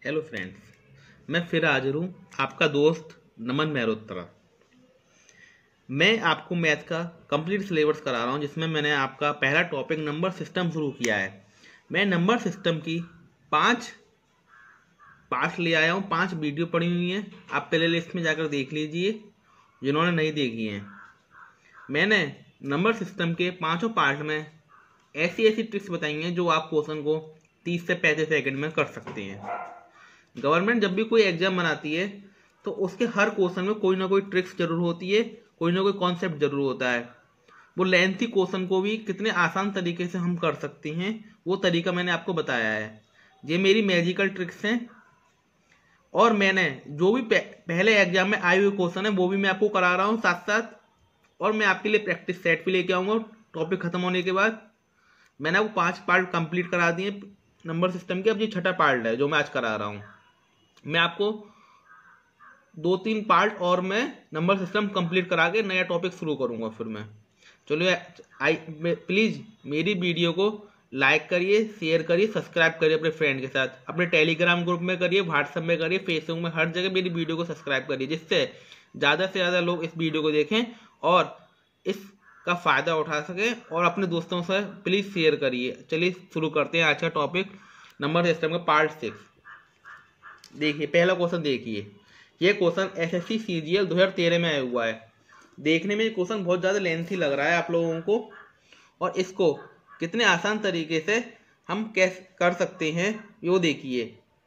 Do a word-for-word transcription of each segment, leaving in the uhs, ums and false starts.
Hello friends, मैं फिर हाजिर हूँ आपका दोस्त नमन मेहरोत्रा। मैं आपको मैथ का कंप्लीट सिलेबस करा रहा हूँ, जिसमें मैंने आपका पहला टॉपिक नंबर सिस्टम शुरू किया है। मैं नंबर सिस्टम की पांच पार्ट्स ले आया हूँ, पांच वीडियो पड़ी हुई हैं। आप प्ले लिस्ट में जाकर देख लीजिए जिन्होंने नहीं देखी हैं। मैंने नंबर सिस्टम के पांचों पार्ट में ऐसी ऐसी ट्रिक्स बताई हैं जो आप क्वेश्चन को तीस से पैंतीस सेकंड में कर सकते हैं। गवर्नमेंट जब भी कोई एग्जाम बनाती है तो उसके हर क्वेश्चन में कोई ना कोई ट्रिक्स जरूर होती है, कोई ना कोई कॉन्सेप्ट जरूर होता है। वो लेंथी क्वेश्चन को भी कितने आसान तरीके से हम कर सकते हैं, वो तरीका मैंने आपको बताया है। ये मेरी मैजिकल ट्रिक्स हैं और मैंने जो भी पहले एग्जाम में आए हुए क्वेश्चन है वो भी मैं आपको करा रहा हूँ साथ साथ। और मैं आपके लिए प्रैक्टिस सेट भी लेके आऊँगा टॉपिक खत्म होने के बाद। मैंने आपको पांच पार्ट कंप्लीट करा दिए नंबर सिस्टम के। अब ये छठा पार्ट है जो मैं आज करा रहा हूँ। मैं आपको दो तीन पार्ट और मैं नंबर सिस्टम कंप्लीट करा के नया टॉपिक शुरू करूंगा। फिर मैं चलिए आई प्लीज़ मेरी वीडियो को लाइक करिए, शेयर करिए, सब्सक्राइब करिए अपने फ्रेंड के साथ, अपने टेलीग्राम ग्रुप में करिए, व्हाट्सएप में करिए, फेसबुक में, हर जगह मेरी वीडियो को सब्सक्राइब करिए, जिससे ज़्यादा से ज़्यादा लोग इस वीडियो को देखें और इसका फ़ायदा उठा सकें। और अपने दोस्तों से प्लीज़ शेयर करिए। चलिए शुरू करते हैं आज का टॉपिक नंबर सिस्टम का पार्ट सिक्स। देखिए पहला क्वेश्चन देखिए। ये क्वेश्चन एसएससी सीजीएल दो हज़ार तेरह में आया हुआ है। देखने में ये क्वेश्चन बहुत ज़्यादा लेंथी लग रहा है आप लोगों को, और इसको कितने आसान तरीके से हम कैसे कर सकते हैं वो देखिए।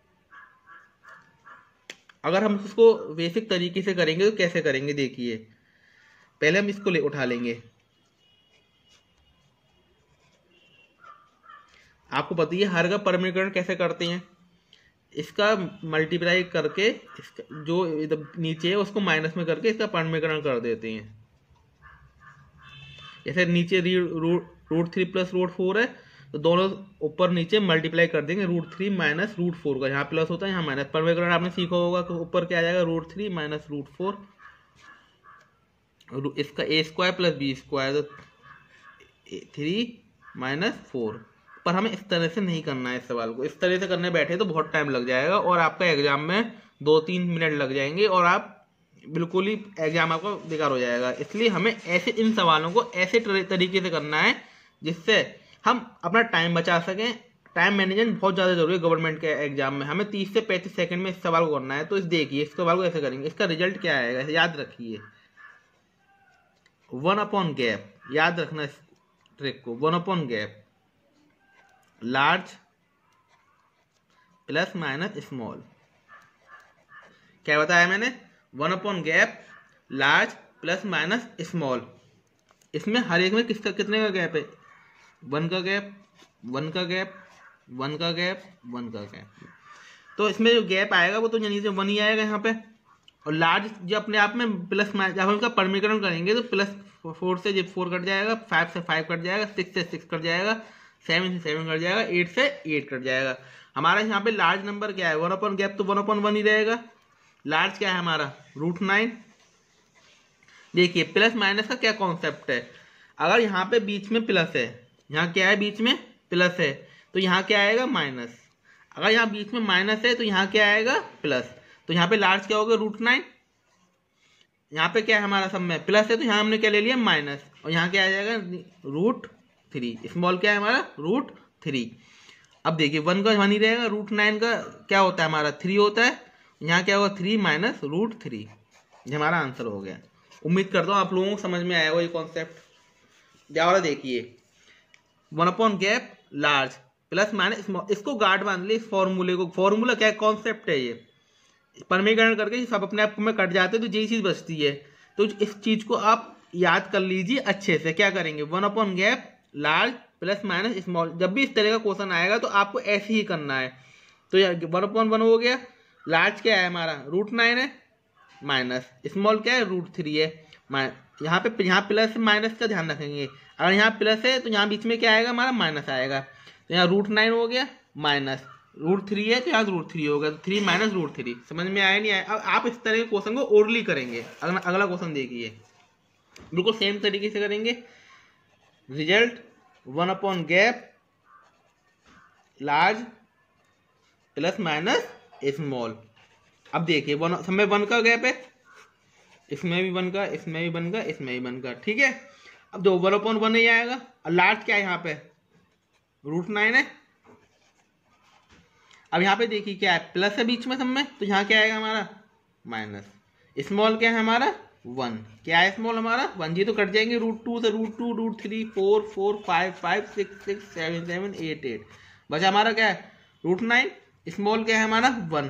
अगर हम इसको बेसिक तरीके से करेंगे तो कैसे करेंगे देखिए। पहले हम इसको ले उठा लेंगे। आपको पता है हर का परमीकरण कैसे करते हैं। इसका मल्टीप्लाई करके इसका जो नीचे है उसको माइनस में करके इसका परमीकरण कर देते हैं। जैसे नीचे root root three plus root four है तो दोनों ऊपर नीचे मल्टीप्लाई कर देंगे। Root three minus root four का यहाँ प्लस होता है, यहाँ माइनस। परमीकरण आपने सीखा होगा तो ऊपर क्या आ जाएगा, root three minus root four. इसका A square plus B square तो थ्री माइनस फोर। पर हमें इस तरह से नहीं करना है इस सवाल को। इस तरह से करने बैठे तो बहुत टाइम लग जाएगा और आपका एग्जाम में दो तीन मिनट लग जाएंगे और आप बिल्कुल ही एग्जाम आपका बेकार हो जाएगा। इसलिए हमें ऐसे इन सवालों को ऐसे तरीके से करना है जिससे हम अपना टाइम बचा सकें। टाइम मैनेजमेंट बहुत ज़्यादा जरूरी है गवर्नमेंट के एग्जाम में। हमें तीस से पैंतीस सेकंड में इस सवाल को करना है। तो इस देखिए इस सवाल को ऐसे करेंगे। इसका रिजल्ट क्या आएगा याद रखिए, वन अपॉन गैप। याद रखना इस ट्रिक को, one upon gap, large plus minus small. क्या बताया मैंने, one upon gap, large plus minus small. इसमें हर एक में किसका कितने का गैप है, वन का गैप, वन का गैप, वन का गैप, वन का गैप। तो इसमें जो गैप आएगा वो तो यानी से वन ही आएगा यहाँ पे। और लार्ज जो अपने आप में प्लस माइनस, जब उनका परमीकरण करेंगे तो प्लस फोर से जब फोर कट जाएगा, फाइव से फाइव कट जाएगा, सिक्स से सिक्स कट जाएगा, सेवन से सेवन कट जाएगा, एट से एट कट जाएगा। हमारा यहाँ पे लार्ज नंबर क्या है, वन अपॉन गैप तो वन अपॉन वन ही रहेगा। लार्ज क्या है हमारा, रूट नाइन। देखिए प्लस माइनस का क्या कॉन्सेप्ट है, अगर यहाँ पे बीच में प्लस है, यहाँ क्या है बीच में प्लस है, तो यहाँ क्या आएगा माइनस। अगर यहाँ बीच में माइनस है तो यहाँ क्या आएगा प्लस। तो यहाँ पे लार्ज क्या होगा, रूट नाइन। यहाँ पे क्या है हमारा सब में प्लस है तो यहाँ हमने क्या ले लिया माइनस, और यहाँ क्या आ जाएगा रूट थ्री। स्मॉल क्या है हमारा, रूट थ्री। अब देखिए वन का वन ही रहेगा, रूट नाइन का क्या होता है हमारा थ्री होता है। यहाँ क्या होगा थ्री माइनस रूट थ्री। ये हमारा आंसर हो गया। उम्मीद करता हूँ आप लोगों को समझ में आया होगा ये कॉन्सेप्ट। क्या देखिए one upon gap, large plus minus small. इसको गार्ड बांध ली इस फॉर्मूले को। फॉर्मूला क्या कॉन्सेप्ट है, ये परमीकरण करके सब अपने आप में कट जाते हैं तो यही चीज बचती है। तो इस चीज को आप याद कर लीजिए अच्छे से। क्या करेंगे, one upon gap, large plus minus small. जब भी इस तरह का क्वेश्चन आएगा तो आपको ऐसे ही करना है। तो यार वन अपॉन वन हो गया, लार्ज क्या है हमारा रूट नाइन है, माइनस स्मॉल क्या है रूट थ्री है। यहाँ पे यहाँ प्लस माइनस का ध्यान रखेंगे। अगर यहाँ प्लस है तो यहाँ बीच में क्या आएगा हमारा माइनस आएगा। तो यहाँ रूट नाइन हो गया, माइनस रूट थ्री है तो यहाँ रूट थ्री होगा, तो थ्री माइनस रूट थ्री। समझ में आया नहीं आया। अब आप इस तरह के क्वेश्चन को ओरली करेंगे। अगला अगला क्वेश्चन देखिए, बिल्कुल सेम तरीके से करेंगे। Result one upon gap, large plus minus small. अब देखिए वन सब में वन का गैप है, इसमें भी वन का, इसमें भी वन का, इसमें भी वन का, ठीक है। अब दो वन अपॉन वन ही आएगा। और लार्ज क्या है यहाँ पे, रूट नाइन है। अब यहाँ पे देखिए क्या है, प्लस है बीच में सब में, तो यहाँ क्या आएगा हमारा माइनस। स्मॉल क्या है हमारा वन, क्या है स्मॉल हमारा वन। जी तो कट जाएंगे रूट टू से root two, root three, four, four, five, five, six, six, seven, seven, eight, eight, बचा हमारा क्या है रूट नाइन। स्मॉल क्या है हमारा वन,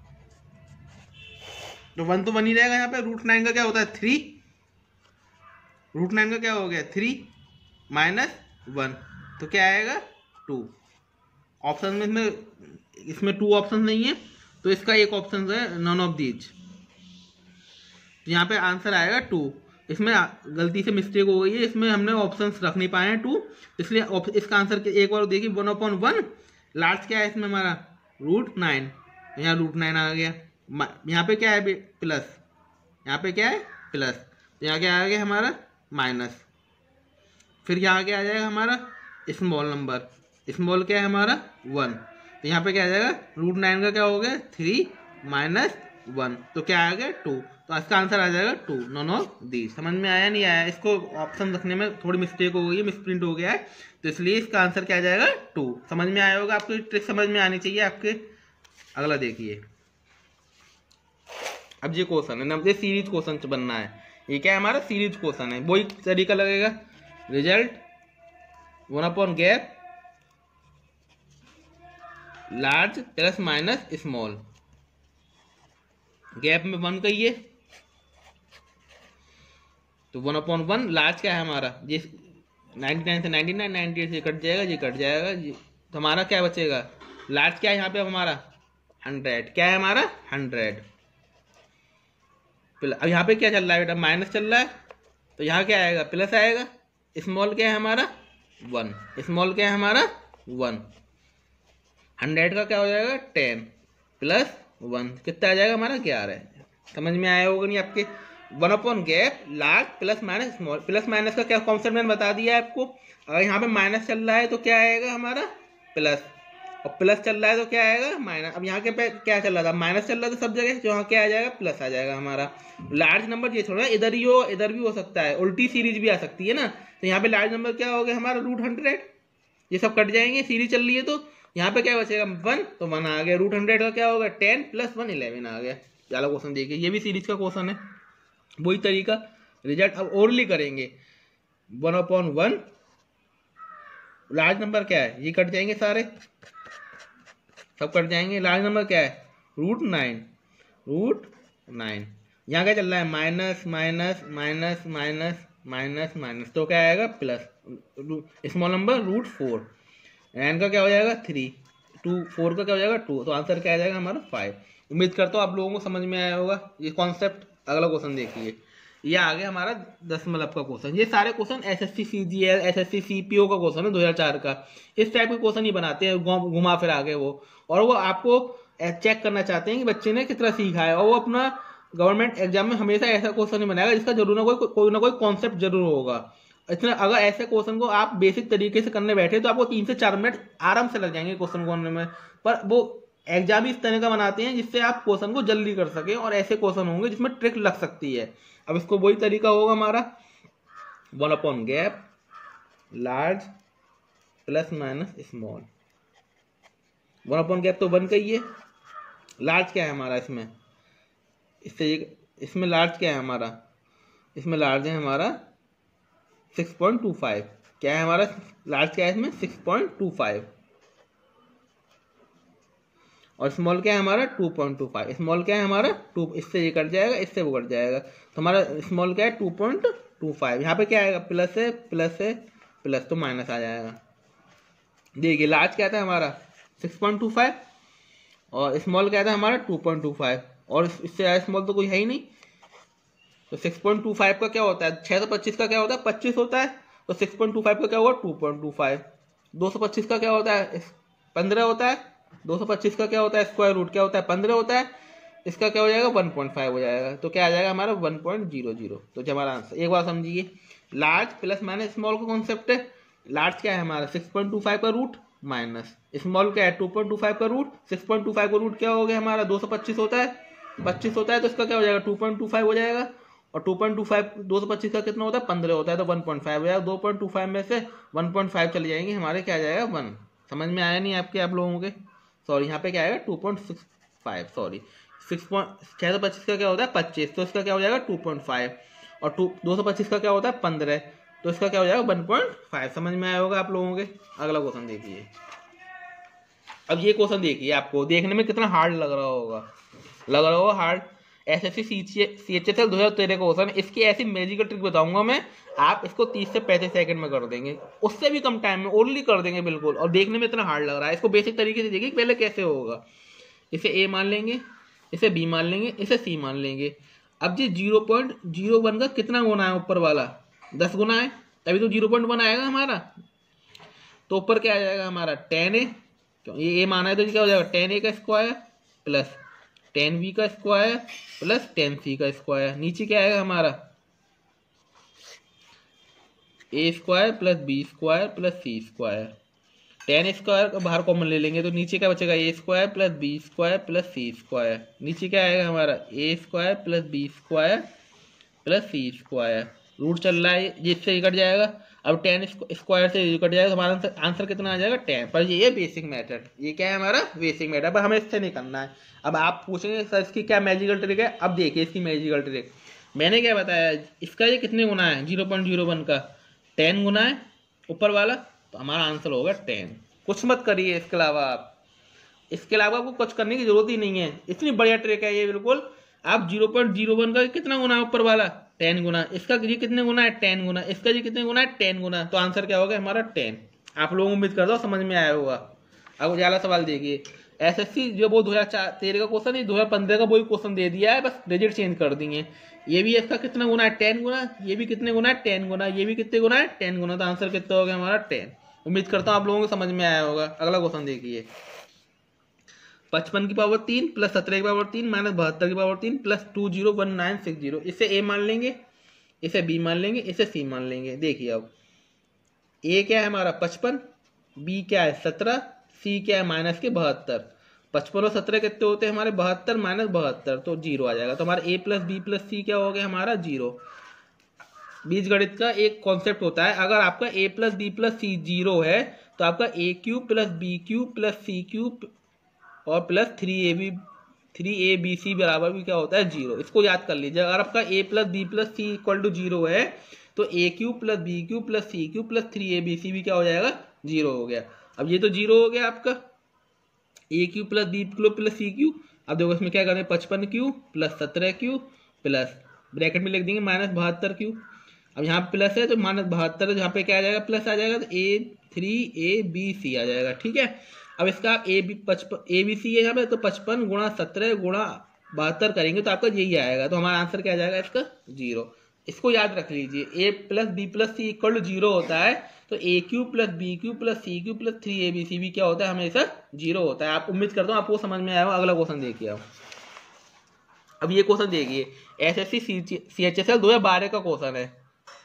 तो वन तो वन ही रहेगा यहाँ पे। रूट नाइन का क्या होता है थ्री, रूट नाइन का क्या हो गया थ्री माइनस वन, तो क्या आएगा टू। ऑप्शन में इसमें इसमें टू ऑप्शन नहीं है, तो इसका एक ऑप्शन है नन ऑफ दीज, यहाँ पे आंसर आएगा टू। इसमें गलती से मिस्टेक हो गई है, इसमें हमने ऑप्शंस रख नहीं पाए हैं टू, इसलिए इसका आंसर के एक बार देखिए वन अपॉन वन। लास्ट क्या है इसमें हमारा रूट नाइन, यहाँ रूट नाइन आ गया। यहाँ पे क्या है प्लस, यहाँ पे क्या है प्लस, तो यहाँ क्या आ गया हमारा माइनस। फिर यहाँ क्या आ जाएगा हमारा स्मॉल नंबर, स्मॉल क्या है हमारा वन, तो यहाँ पे क्या आ जाएगा रूट नाइन का क्या हो गया थ्री माइनस वन, तो क्या आ गया टू। तो इसका आंसर आ जाएगा टू, नॉन ऑफ दी। समझ में आया नहीं आया, इसको ऑप्शन रखने में थोड़ी मिस्टेक हो गई है, मिसप्रिंट हो गया है, तो इसलिए इसका आंसर क्या आ जाएगा टू। समझ में आया होगा, आपको ट्रिक समझ में आनी चाहिए आपके। अगला देखिए, अब ये क्वेश्चन है ना, ये सीरीज क्वेश्चन बनना है। ये क्या है हमारा सीरीज क्वेश्चन है, वही तरीका लगेगा। Result one upon gap large plus minus small, gap में वन कहिए तो वन अपॉन वन। लार्ज क्या है हमारा ये नाइन्टी नाइन से नाइन्टी नाइन, नाइन्टी एट से कट जाएगा, ये कट जाएगा, ये तो हमारा क्या बचेगा लार्ज क्या है यहाँ पे हमारा हंड्रेड, क्या है हमारा हंड्रेड। अब यहाँ पे क्या चल रहा है बेटा माइनस चल रहा है, तो यहाँ क्या आएगा प्लस आएगा। स्मॉल क्या है हमारा वन, स्मॉल क्या है हमारा वन। हंड्रेड का क्या हो जाएगा टेन प्लस वन, कितना आ जाएगा हमारा ग्यारह। समझ में आया होगा नहीं आपके। One upon gap large plus minus small, plus minus का क्या कॉन्सेप्ट मैंने बता दिया है आपको। अगर यहाँ पे माइनस चल रहा है तो क्या आएगा हमारा प्लस, और प्लस चल रहा है तो क्या आएगा माइनस। अब यहाँ के पे क्या चल रहा था माइनस चल रहा था सब जगह, तो यहाँ क्या आ जाएगा प्लस आ जाएगा हमारा। लार्ज नंबर ये छोड़ना, इधर ही हो इधर भी हो सकता है, उल्टी सीरीज भी आ सकती है ना। तो यहाँ पे लार्ज नंबर क्या हो गया हमारा रूट हंड्रेड, ये सब कट जाएंगे, सीरीज चल रही है तो यहाँ पे क्या बचेगा वन, तो वन आ गया। रूट हंड्रेड का क्या होगा टेन प्लस वन इलेवन आ गया। चलो क्वेश्चन देखिए, ये भी सीरीज का क्वेश्चन है, वही तरीका। रिजल्ट अब ओरली करेंगे, one upon one large number क्या है, ये कट जाएंगे सारे, सब कट जाएंगे। लार्ज नंबर क्या है रूट नाइन, रूट नाइन। यहाँ क्या चल रहा है minus minus minus minus minus minus, तो क्या आएगा plus. Small number root four, N का क्या हो जाएगा थ्री, टू फोर का क्या हो जाएगा टू, तो आंसर क्या आ जाएगा हमारा फाइव। उम्मीद करता हूँ आप लोगों को समझ में आया होगा ये कॉन्सेप्ट। अगला क्वेश्चन देखिए, ये आ गया हमारा दशमलव का क्वेश्चन। ये सारे question SSC CGL SSC CPO का क्वेश्चन है दो हज़ार चार का। इस टाइप के क्वेश्चन ही बनाते हैं घुमा फिर आगे वो, और वो आपको चेक करना चाहते हैं कि बच्चे ने कितना सीखा है, और वो अपना गवर्नमेंट एग्जाम में हमेशा ऐसा क्वेश्चन नहीं बनाएगा जिसका जरूर ना कोई कोई ना कोई कॉन्सेप्ट जरूर होगा। इतना अगर ऐसे क्वेश्चन को आप बेसिक तरीके से करने बैठे तो आपको तीन से चार मिनट आराम से लग जाएंगे क्वेश्चन को करने में, पर वो एग्जाम इस तरह का बनाते हैं जिससे आप क्वेश्चन को जल्दी कर सके, और ऐसे क्वेश्चन होंगे जिसमें ट्रिक लग सकती है। अब इसको वही तरीका होगा हमारा, one upon gap large plus minus small. One upon gap तो वन का ही है, लार्ज क्या है हमारा इसमें, इससे इसमें लार्ज क्या है हमारा, इसमें लार्ज है हमारा सिक्स पॉइंट टू फाइव। क्या है हमारा लार्ज क्या है इसमें सिक्स पॉइंट टू फाइव, और स्मॉल क्या है हमारा two point two five. Small क्या है हमारा टू, इससे ये कट जाएगा इससे वो कट जाएगा, तो हमारा स्मॉल क्या है टू पॉइंट टू फाइव। यहाँ पे क्या आएगा प्लस है प्लस है प्लस, तो माइनस आ जाएगा। देखिए लार्ज क्या था हमारा सिक्स पॉइंट टू फाइव, और स्मॉल क्या था हमारा टू पॉइंट टू फाइव, और इससे ज़्यादा स्मॉल तो कोई है ही नहीं। तो सिक्स पॉइंट टू फाइव का क्या होता है, छः सौ पच्चीस का क्या होता है पच्चीस होता है, तो सिक्स पॉइंट टू फाइव का क्या होगा टू पॉइंट टू फाइव। दो सौ पच्चीस का क्या होता है पंद्रह होता है, दो सौ पच्चीस का क्या होता है स्क्वायर रूट क्या होता है पंद्रह होता है, इसका क्या हो जाएगा वन पॉइंट फाइव हो जाएगा, तो क्या आ जाएगा हमारा वन पॉइंट जीरो जीरो। तो जब हमारा आंसर एक बार समझिए, लार्ज प्लस माइनस स्मॉल का कॉन्सेप्ट है। लार्ज क्या है हमारा सिक्स पॉइंट टू फाइव का रूट, माइनस स्मॉल क्या है टू पॉइंट टू फाइव का root, six point two five का रूट क्या हो गया हमारा दो सौ पच्चीस होता है, पच्चीस होता है तो इसका क्या हो जाएगा टू पॉइंट टू फाइव हो जाएगा, और टू पॉइंट टू फाइव दो सौ पच्चीस का कितना होता है पंद्रह होता है तो वन पॉइंट फाइव हो जाएगा, दो पॉइंट टू फाइव में से वन पॉइंट फाइव चले जाएंगे हमारे क्या आ जाएगा वन। समझ में आया नहीं आपके आप लोगों के, सॉरी यहाँ पे क्या आएगा two point six five sorry six point छः सौ पच्चीस का क्या होता है पच्चीस तो इसका क्या हो जाएगा टू पॉइंट फाइव, और टू दो सौ पच्चीस का क्या होता है पंद्रह तो इसका क्या हो जाएगा वन पॉइंट फाइव। समझ में आया होगा आप लोगों के। अगला क्वेश्चन देखिए। अब ये क्वेश्चन देखिए, आपको देखने में कितना हार्ड लग रहा होगा, लग रहा होगा hard. S S C C H S L दो हज़ार तेरह का क्वेश्चन, इसकी ऐसी मैजिकल ट्रिक बताऊंगा मैं, आप इसको तीस से पैंतीस सेकंड में कर देंगे, उससे भी कम टाइम में ओनली कर देंगे बिल्कुल, और देखने में इतना हार्ड लग रहा है। इसको बेसिक तरीके से देखिए पहले कैसे होगा। इसे ए मान लेंगे, इसे बी मान लेंगे, इसे सी मान लेंगे। अब जी जीरो पॉइंट जीरो वन का कितना गुना है ऊपर वाला दस गुना है, तभी तो जीरो पॉइंट वन आएगा हमारा। तो ऊपर क्या आ जाएगा हमारा टेन ए, ये ए माना है तो क्या हो जाएगा टेन ए का स्क्वायर प्लस टेन बी का स्क्वायर प्लस टेन सी का स्क्वायर। नीचे क्या आएगा हमारा A square plus B square plus C square. Ten square का बाहर कॉमन ले लेंगे तो नीचे क्या बचेगा A square plus B square plus C square. नीचे क्या आएगा हमारा A square plus B square plus C square. Root चल रहा है जिससे कट जाएगा। अब टेन स्क्वायर से कट जाएगा तो हमारा आंसर, आंसर कितना आ जाएगा टेन। पर ये बेसिक मेथड, ये क्या है हमारा बेसिक मेथड, पर हमें इससे नहीं करना है। अब आप पूछेंगे सर इसकी क्या मैजिकल ट्रिक है। अब देखिए इसकी मैजिकल ट्रिक मैंने क्या बताया, इसका ये कितने गुना है जीरो पॉइंट जीरो वन का टेन गुना है ऊपर वाला, तो हमारा आंसर होगा टेन। कुछ मत करिए इसके अलावा, आप इसके अलावा आपको कुछ करने की जरूरत ही नहीं है। इतनी बढ़िया ट्रिक है ये बिल्कुल। आप जीरो पॉइंट जीरो वन का कितना गुना है ऊपर वाला टेन गुना, इसका जी कितने गुना है टेन गुना, इसका जी कितने गुना है टेन गुना, तो आंसर क्या होगा हमारा टेन। आप लोगों को उम्मीद करता हूँ समझ में आया होगा। अब ज्यादा सवाल देखिए, एसएससी जो वो दो हजार तेरह का क्वेश्चन है, दो हजार पंद्रह का वही क्वेश्चन दे दिया है, बस डिजिट चेंज कर दिए। ये भी इसका कितना गुना है टेन गुना, ये भी कितने गुना है टेन गुना, ये भी कितने गुना है टेन गुना, तो आंसर कितना होगा हमारा टेन। उम्मीद करता हूँ आप लोगों को समझ में आया होगा। अगला क्वेश्चन देखिए, पचपन की पावर तीन प्लस सत्रह की पावर तीन माइनस बहत्तर की पावर तीन plus two zero one nine six zero. इसे ए मान लेंगे, इसे बी मान लेंगे, इसे सी मान लेंगे। देखिए अब ए क्या है हमारा पचपन, बी क्या है सत्रह, सी क्या है माइनस के बहत्तर। पचपन और सत्रह कितने होते हैं हमारे बहत्तर माइनस बहत्तर, तो जीरो आ जाएगा। तो हमारा A plus B plus C क्या हो गया हमारा जीरो। बीज गणित का एक कॉन्सेप्ट होता है, अगर आपका A plus B plus C zero है तो आपका A cube plus B cube plus C cube और plus three A B three A B C बराबर भी क्या होता है जीरो। इसको याद कर लीजिए। अगर आपका A plus B plus C equal to zero है तो A cube plus B cube plus C cube plus three A B C भी क्या हो जाएगा जीरो हो गया। अब ये तो जीरो हो गया आपका A cube plus B cube plus C cube. अब देखो इसमें क्या करें पचपन क्यूब प्लस सत्रह क्यूब प्लस ब्रैकेट में लिख देंगे माइनस बहत्तर क्यूब। अब यहाँ प्लस है तो माइनस बहत्तर है, जहाँ पे क्या आ जाएगा प्लस आ जाएगा तो ए थ्री ए बी सी आ जाएगा। ठीक है, अब इसका ए बी पचपन ए बी सी है यहाँ पे, तो पचपन गुणा सत्रह गुणा बहत्तर करेंगे तो आपका यही आएगा। तो हमारा आंसर क्या आ जाएगा इसका जीरो। इसको याद रख लीजिए, A plus B plus C equal to zero होता है तो A cube plus B cube plus C cube plus three A B C भी क्या होता है हमेशा जीरो होता है। आप उम्मीद करता हूँ आपको समझ में आया होगा। अगला क्वेश्चन देखिए आप। अब ये क्वेश्चन देखिए, S S C C H S L दो हजार बारह का क्वेश्चन है।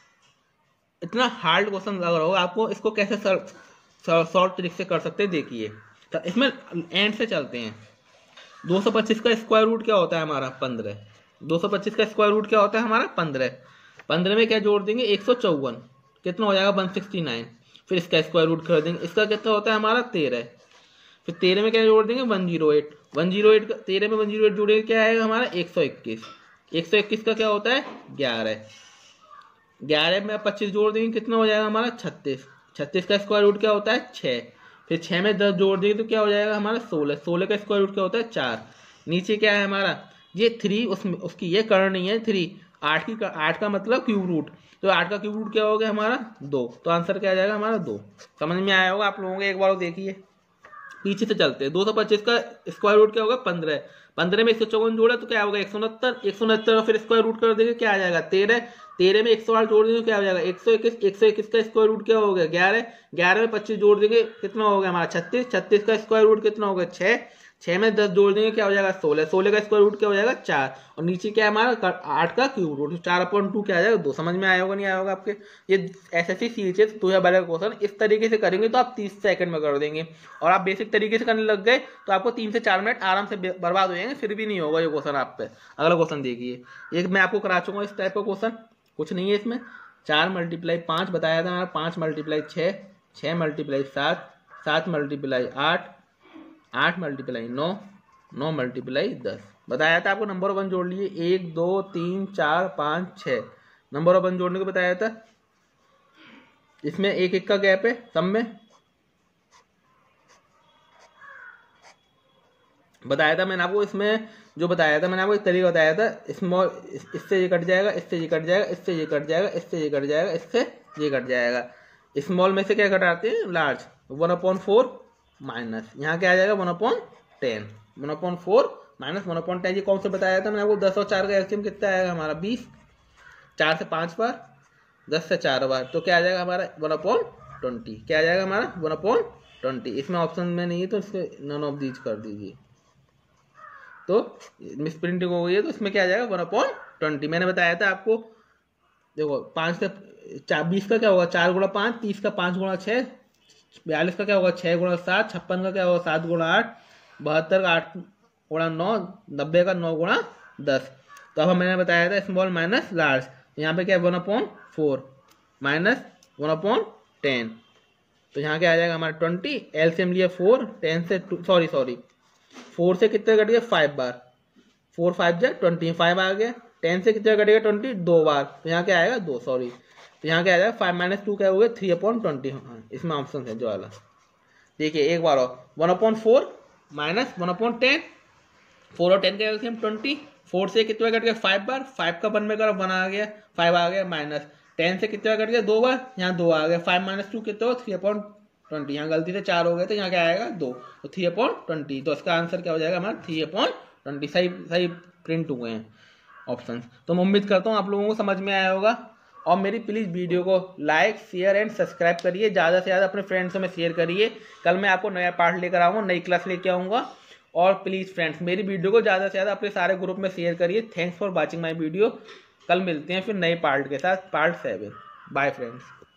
इतना हार्ड क्वेश्चन लग रहा होगा आपको, इसको कैसे शॉर्ट ट्रिक से कर सकते हैं देखिए। तो इसमें एंड से चलते हैं। दो सौ पच्चीस का स्क्वायर रूट क्या होता है हमारा पंद्रह। दो सौ पच्चीस का स्क्वायर रूट क्या होता है हमारा पंद्रह। पंद्रह में क्या जोड़ देंगे एक सौ चौवन, कितना हो जाएगा वन सिक्सटी नाइन। फिर इसका स्क्वायर रूट कर देंगे, इसका कितना होता है हमारा तेरह। फिर तेरह में क्या जोड़ देंगे one zero eight. One zero eight तेरह में वन जीरो एट जोड़ेंगे क्या आएगा हमारा एक सौ इक्कीस। एक सौ इक्कीस का क्या होता है ग्यारह। ग्यारह में पच्चीस जोड़ देंगे कितना हो जाएगा हमारा छत्तीस। छत्तीस का स्क्वायर रूट क्या होता है छः। फिर छः में दस जोड़ देंगे तो क्या हो जाएगा हमारा सोलह। सोलह का स्क्वायर रूट क्या होता है चार। नीचे क्या है हमारा ये थ्री, उसमें उसकी ये करनी है थ्री। आठ की आठ का मतलब क्यूब रूट, तो आठ का क्यूब रूट क्या हो गया हमारा दो। तो आंसर क्या आ जाएगा हमारा दो। समझ में आया होगा आप लोगों को। एक बार देखिए पीछे से चलते हैं। दो सौ पच्चीस का स्क्वायर रूट क्या होगा पंद्रह। पंद्रह में एक सौ चौवन जोड़ा तो क्या होगा एक सौ उनहत्तर। एक सौ उनहत्तर फिर स्क्वायर रूट कर देंगे क्या आ जाएगा तेरह। तेरह में एक सौ आठ जोड़ देंगे क्या हो जाएगा एक सौ इक्कीस। एक सौ इक्कीस का स्क्वायर रूट क्या हो गया ग्यारह। ग्यारह में पच्चीस जोड़ देंगे कितना हो गया हमारा छत्तीस। छत्तीस का स्क्वायर रूट कितना हो गया छः। छः में दस जोड़ देंगे क्या हो जाएगा सोलह, सोलह का स्क्वायर रूट क्या हो जाएगा चार, और नीचे क्या है हमारा आठ का क्यूब रूट, चार अपॉइंट टू क्या आ जाएगा दो। समझ में आया होगा नहीं आया होगा आपके? ये S S C C H S दो हजार बारह का क्वेश्चन इस तरीके से करेंगे तो आप तीस सेकंड में कर देंगे, और आप बेसिक तरीके से करने लग गए तो आपको तीन से चार मिनट आराम से बर्बाद हो जाएंगे, फिर भी नहीं होगा ये क्वेश्चन आप पे। अगला क्वेश्चन देखिए, एक मैं आपको करा चुका हूँ इस टाइप का क्वेश्चन, कुछ नहीं है इसमें। चार मल्टीप्लाई पाँच बताया था, पाँच मल्टीप्लाई छः, छः मल्टीप्लाई सात, सात मल्टीप्लाई आठ, आठ मल्टीप्लाई नौ, नौ मल्टीप्लाई दस बताया था आपको। नंबर वन जोड़ लिए, एक दो तीन चार पाँच छः, नंबर वन जोड़ने को बताया था। इसमें एक एक का गैप है सब में, बताया था मैंने आपको। इसमें जो बताया था मैंने आपको एक तरीका बताया था, स्मॉल इससे ये कट जाएगा, इससे ये कट जाएगा, इससे ये कट जाएगा, इससे ये कट जाएगा, इससे ये कट जाएगा। स्मॉल में से क्या घटाते हैं large, one upon four minus यहाँ क्या आ जाएगा one upon ten, one upon four minus one upon ten. ये कौन सा बताया था मैंने आपको? दस और चार का एलसीएम कितना आएगा हमारा बीस, चार से पाँच बार, दस से चार बार, तो क्या आ जाएगा हमारा वन अपॉइंट ट्वेंटी। क्या आ जाएगा हमारा वन अपॉइंट ट्वेंटी। इसमें ऑप्शन में नहीं है तो इसके नन ऑफ दीज कर दीजिए, तो मिस प्रिंटिंग हो गई है, तो इसमें क्या आ जाएगा वन अपॉइंट ट्वेंटी। मैंने बताया था आपको, देखो पाँच से चार बीस का क्या होगा चार गुणा पाँच, तीस का पाँच गुणा छः, बयालीस का क्या होगा छः गुणा सात, छप्पन का क्या होगा सात गुणा आठ, बहत्तर का आठ गुणा नौ, नब्बे का नौ गुणा दस। तो अब मैंने बताया था स्मॉल माइनस लार्ज, यहाँ पे क्या है one upon four minus one upon ten, तो यहाँ क्या आ जाएगा हमारा ट्वेंटी। एलसीएम लिया फोर, टेन से सॉरी सॉरी फोर से कितने कट गया फाइव बार, फोर फाइव जा ट्वेंटी, फाइव आ गया। टेन से कितने कटेगा ट्वेंटी दो बार, तो यहाँ क्या आएगा दो सॉरी, तो यहाँ क्या आ जाएगा फाइव माइनस टू क्या हो गया थ्री अपॉइंट ट्वेंटी। इसमें ऑप्शन है जो वाला देखिए एक बार और, one upon four minus one upon ten, four और टेन का एलसीएम ट्वेंटी, फोर से कितने कट गया फाइव बार, फाइव का वन में करो वन आ गया, फाइव आ गया माइनस, टेन से कितने कट गया दो बार, यहाँ दो आ गया, फाइव माइनस टू कितने हो थ्री अपॉइंट ट्वेंटी, यहाँ गलती से चार हो गए तो यहाँ क्या आएगा दो, तो थ्री अपॉइंट ट्वेंटी। तो इसका आंसर क्या हो जाएगा हमारा थ्री अपॉइंट ट्वेंटी। सही सही प्रिंट हुए हैं ऑप्शन। तो मैं उम्मीद करता हूँ आप लोगों को समझ में आया होगा, और मेरी प्लीज़ वीडियो को लाइक शेयर एंड सब्सक्राइब करिए, ज़्यादा से ज़्यादा अपने फ्रेंड्सों में शेयर करिए। कल मैं आपको नया पार्ट लेकर आऊँगा, नई क्लास लेके आऊँगा, और प्लीज़ फ्रेंड्स मेरी वीडियो को ज़्यादा से ज़्यादा अपने सारे ग्रुप में शेयर करिए। Thanks for watching my video. कल मिलते हैं फिर नए पार्ट के साथ, पार्ट सेवन। Bye friends.